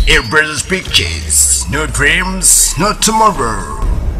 Air Brothers Pictures. No dreams, no tomorrow.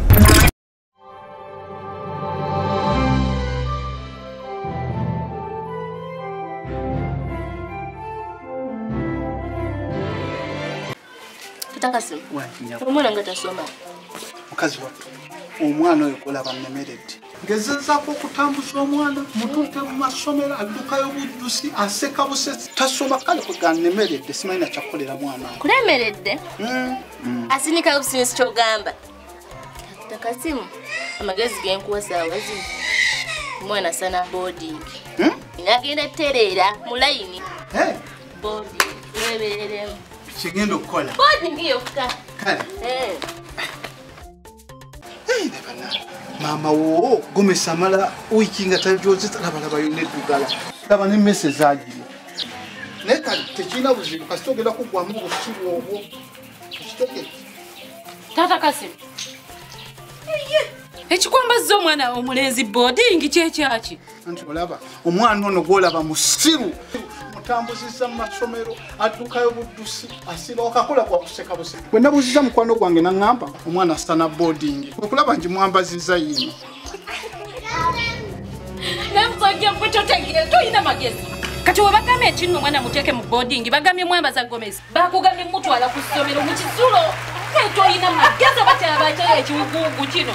Takasi. Omwana nga tasoma. Mukazi wa. Omwana oyo kolaba nnemeredde. Ngezezaako okutambuza omwana mutuuke mu masomero addukayo buddusi aseka busesi tasoma kale kwega nnemeredde simanyi na kyakukolera mwana. Kulemeredde? Asinika obusinzi ky'ogamba. Takasimu amagezi genkuwa saawa zino. Omwana sana boarding. Nagenda tereera mu layini. Boarding. Weebereremu. Kigenda okukola. Boarding yokka. Kale. Mama wo gomesa mala wiki nga tajoze talaba yonedugala. Laba ne message agiri. Neka tekina buzibu kasitogera kugwa mu busibu obwo. Kitogera. Tata Kasim. Ekikwambaza omwana omulenzi boarding kyekyaki? Anti olaba omwana ono golaba musiru. Mutambuzisa mu masomero addukayo buddusi asiba okakola kwa kuseka buseka. Bwe nabuziza mukwano gwange nangamba omwana sana boarding. Okulaba nji mwambaziza yino. Nemsoje mputo tegire toyina magezi. Kati wabagame ekino omwana muteke mu boarding bagamye mwambaza Gomez. Bakugamye mutwala ku ssomero mu kisulo. Toyina magezi batyabakyala ekiwuguugu kino.